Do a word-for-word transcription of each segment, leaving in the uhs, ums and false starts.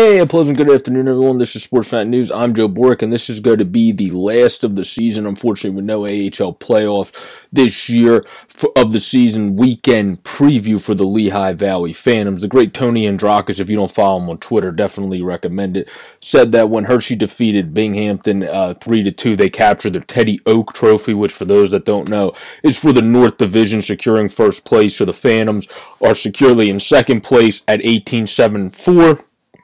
Hey, a pleasant good afternoon, everyone. This is Sports Fan News. I'm Joe Boric, and this is going to be the last of the season, unfortunately, with no A H L playoffs this year for, of the season weekend preview for the Lehigh Valley Phantoms. The great Tony Andrakis, if you don't follow him on Twitter, definitely recommend it, said that when Hershey defeated Binghamton uh, three to two, they captured the Teddy Oak Trophy, which, for those that don't know, is for the North Division, securing first place. So the Phantoms are securely in second place at eighteen seven four.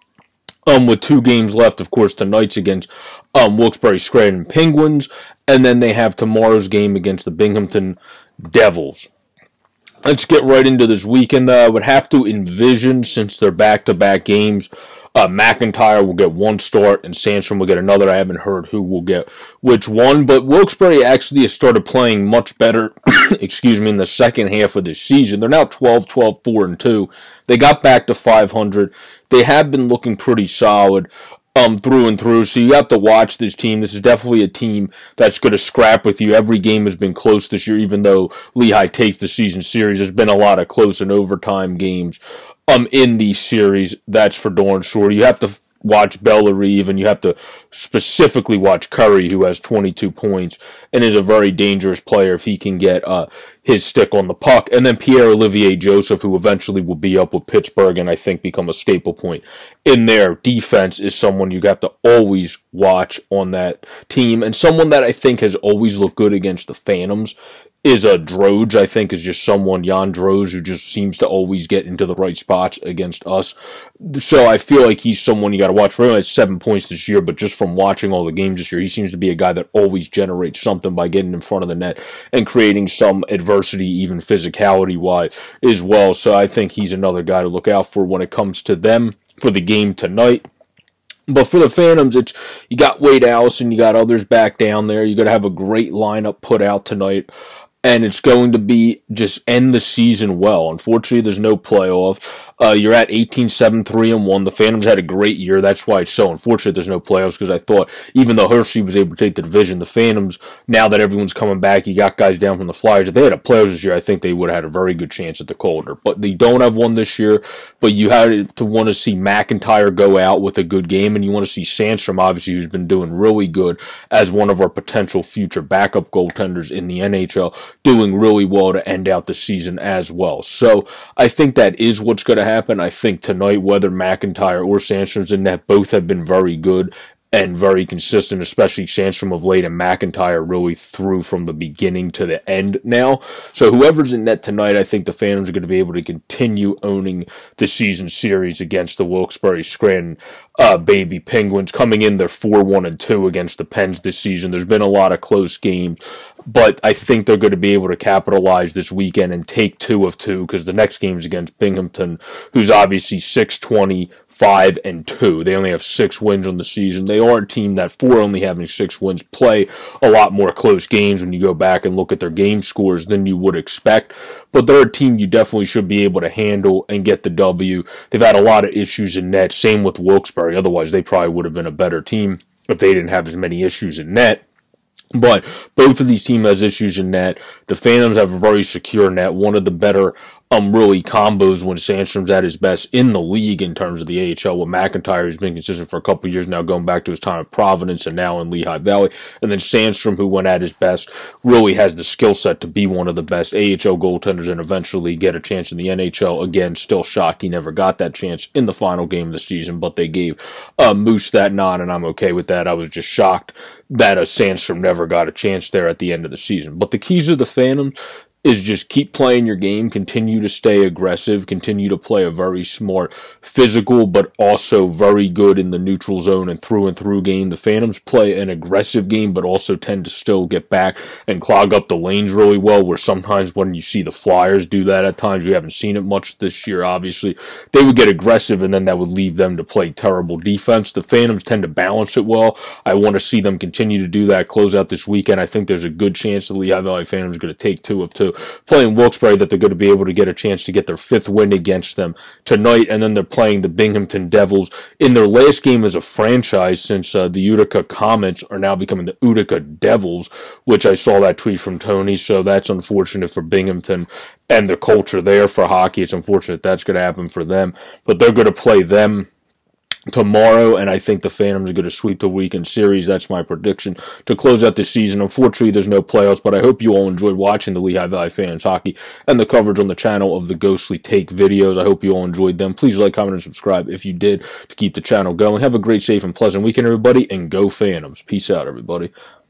Um, with two games left, of course, tonight's against um, Wilkes-Barre Scranton Penguins, and then they have tomorrow's game against the Binghamton Devils. Let's get right into this weekend. Uh, I would have to envision, since they're back-to-back games, uh, McIntyre will get one start, and Sandstrom will get another. I haven't heard who will get which one, but Wilkes-Barre actually has started playing much better, excuse me, in the second half of this season. They're now twelve, twelve, four, and two. They got back to five hundred. They have been looking pretty solid um, through and through, so you have to watch this team. This is definitely a team that's going to scrap with you. Every game has been close this year, even though Lehigh takes the season series. There's been a lot of close and overtime games um, in these series. That's for darn sure. You have to watch Bellerive, and you have to specifically watch Curry, who has twenty-two points and is a very dangerous player if he can get uh, his stick on the puck. And then Pierre-Olivier Joseph, who eventually will be up with Pittsburgh and I think become a staple point in their defense, is someone you have to always watch on that team. And someone that I think has always looked good against the Phantoms is a Droge. I think is just someone, Jan Droge, who just seems to always get into the right spots against us. So I feel like he's someone you got to watch. For him, has seven points this year, but just from watching all the games this year, he seems to be a guy that always generates something by getting in front of the net and creating some adversity, even physicality-wise, as well. So I think he's another guy to look out for when it comes to them for the game tonight. But for the Phantoms, it's you got Wade Allison, you got others back down there. You got to have a great lineup put out tonight, and it's going to be just end the season well. Unfortunately, there's no playoff. Uh, you're at eighteen seven, three and one. The Phantoms had a great year. That's why it's so unfortunate there's no playoffs, because I thought even though Hershey was able to take the division, the Phantoms, now that everyone's coming back, you got guys down from the Flyers. If they had a playoffs this year, I think they would have had a very good chance at the Calder. But they don't have one this year. But you had to want to see McIntyre go out with a good game, and you want to see Sandstrom, obviously, who's been doing really good as one of our potential future backup goaltenders in the N H L, doing really well to end out the season as well. So I think that is what's going to happen. I think tonight, whether McIntyre or Sandstrom's in net, both have been very good and very consistent, especially Sandstrom of late, and McIntyre really through from the beginning to the end now. So whoever's in net tonight, I think the Phantoms are going to be able to continue owning the season series against the Wilkes-Barre Scranton uh, baby Penguins. Coming in, they're four one and two against the Pens this season. There's been a lot of close games, but I think they're going to be able to capitalize this weekend and take two of two, because the next game is against Binghamton, who's obviously six twenty, five and two. They only have six wins on the season. They are a team that, for only having six wins, play a lot more close games when you go back and look at their game scores than you would expect. But they're a team you definitely should be able to handle and get the W. They've had a lot of issues in net. Same with Wilkes-Barre. Otherwise, they probably would have been a better team if they didn't have as many issues in net. But both of these teams has issues in net. The Phantoms have a very secure net, one of the better um really combos when Sandstrom's at his best in the league in terms of the A H L. With McIntyre, who's been consistent for a couple of years now, going back to his time at Providence and now in Lehigh Valley. And then Sandstrom, who went at his best, really has the skill set to be one of the best A H L goaltenders and eventually get a chance in the N H L. Again, still shocked he never got that chance in the final game of the season, but they gave uh, Moose that nod, and I'm okay with that. I was just shocked that a Sandstrom never got a chance there at the end of the season. But the keys of the Phantoms is just keep playing your game, continue to stay aggressive, continue to play a very smart, physical, but also very good in the neutral zone and through and through game. The Phantoms play an aggressive game, but also tend to still get back and clog up the lanes really well, where sometimes when you see the Flyers do that at times, we haven't seen it much this year, obviously, they would get aggressive, and then that would leave them to play terrible defense. The Phantoms tend to balance it well. I want to see them continue to do that, close out this weekend. I think there's a good chance the Lehigh Valley Phantoms are going to take two of two. Playing Wilkes-Barre, that they're going to be able to get a chance to get their fifth win against them tonight, and then they're playing the Binghamton Devils in their last game as a franchise, since uh, the Utica Comets are now becoming the Utica Devils, which I saw that tweet from Tony, so that's unfortunate for Binghamton and the culture there for hockey. It's unfortunate that's going to happen for them, but they're going to play them tomorrow, and I think the Phantoms are going to sweep the weekend series. That's my prediction to close out the season. Unfortunately, there's no playoffs, but I hope you all enjoyed watching the Lehigh Valley Phantoms hockey and the coverage on the channel of the Ghostly Take videos. I hope you all enjoyed them. Please like, comment, and subscribe if you did to keep the channel going. Have a great, safe, and pleasant weekend, everybody, and go Phantoms. Peace out, everybody.